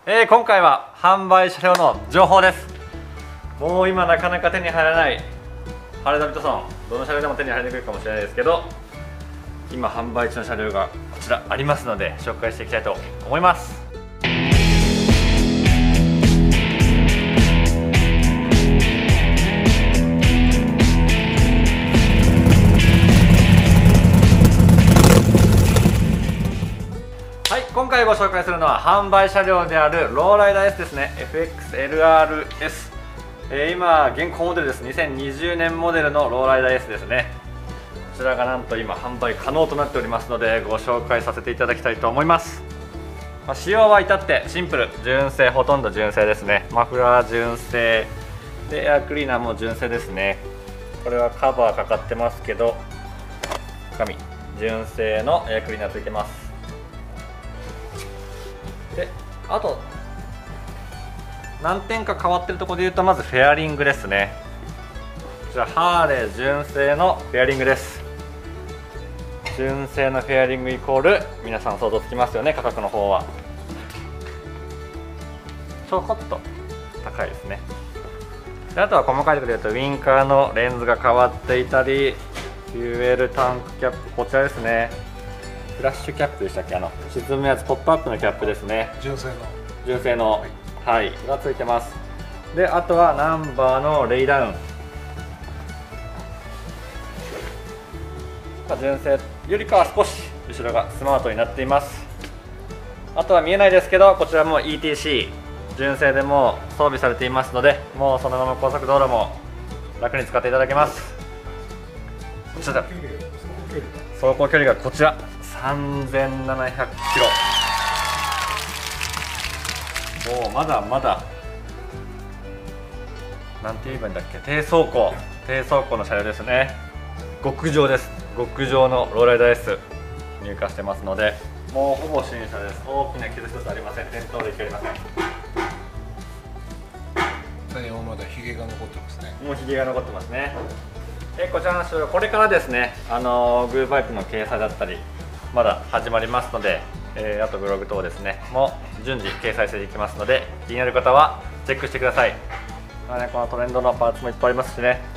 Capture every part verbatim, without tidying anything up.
えー、今回は販売車両の情報です。もう今なかなか手に入らないハーレーダビッドソン、どの車両でも手に入りにくいかもしれないですけど、今販売中の車両がこちらありますので紹介していきたいと思います。はい、今回ご紹介するのは販売車両であるローライダー S ですね。 エフエックスエルアールエス、えー、今現行モデルです。にせんにじゅうねんモデルのローライダー S ですね。こちらがなんと今販売可能となっておりますのでご紹介させていただきたいと思います。まあ、仕様は至ってシンプル、純正、ほとんど純正ですね。マフラー純正でエアクリーナーも純正ですね。これはカバーかかってますけど紙純正のエアクリーナーついてます。であと何点か変わってるところでいうと、まずフェアリングですね。こちらハーレー純正のフェアリングです。純正のフェアリングイコール皆さん想像つきますよね。価格の方はちょこっと高いですね。であとは細かいところで言うとウインカーのレンズが変わっていたり、フューエルタンクキャップ、こちらですね。フラッシュキャップでしたっけ、あの沈むやつ、ポップアップのキャップですね。 純正の純正の、はい、がついてます。であとはナンバーのレイダウン、純正よりかは少し後ろがスマートになっています。あとは見えないですけど、こちらも イーティーシー 純正でも装備されていますので、もうそのまま高速道路も楽に使っていただけます。こちら走行距離がこちらさんぜんななひゃくキロ、もうまだまだなんて言えばいいんだっけ、低走行低走行の車両ですね。極上です。極上のローライダー S 入荷してますので、もうほぼ新車です。大きな傷一つありません。転倒歴ありません。 タイヤもまだヒゲが残ってますね。 もうヒゲが残ってますね。えこちらの車両、これからですね、あのグーバイクの掲載だったりまだ始まりますので、えー、あとブログ等ですねも順次掲載していきますので、気になる方はチェックしてください。まあね、このトレンドのパーツもいっぱいありますしね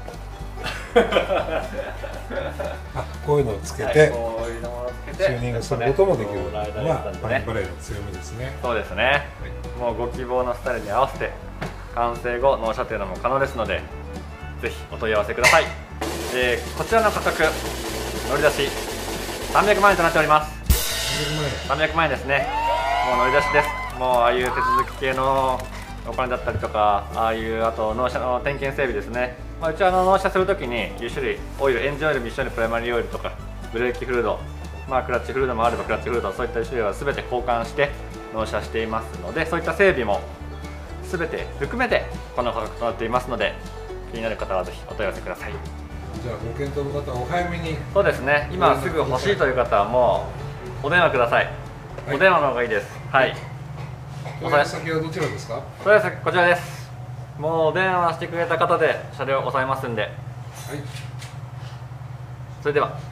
あ、こういうのをつけて、はい、こういうのをつけてチューニングすることもできるのがパニバレーの強みですね。 そうですね、はい、もうご希望のスタイルに合わせて完成後納車というのも可能ですので、ぜひお問い合わせください。えー、こちらの価格乗り出しさんびゃくまんえんとなっております。さんびゃくまんえんですね。もう乗り出しです。もうああいう手続き系のお金だったりとか、ああいうあと納車の点検整備ですね。まあ、うちはあの納車するときにじゅっしゅるいオイル、エンジンオイルも一緒にプライマリーオイルとかブレーキフルード、まあ、クラッチフルードもあればクラッチフルード、そういった種類は全て交換して納車していますので、そういった整備も全て含めてこの価格となっていますので、気になる方はぜひお問い合わせください。 じゃあご検討の方はお早めに。 そうですね、今すぐ欲しいという方はもうお電話ください。はい、お電話の方がいいです。はい。 お問い合わせ先はどちらですか？ お問い合わせこちらです。もうお電話してくれた方で車両を押さえますんで。はい。それでは。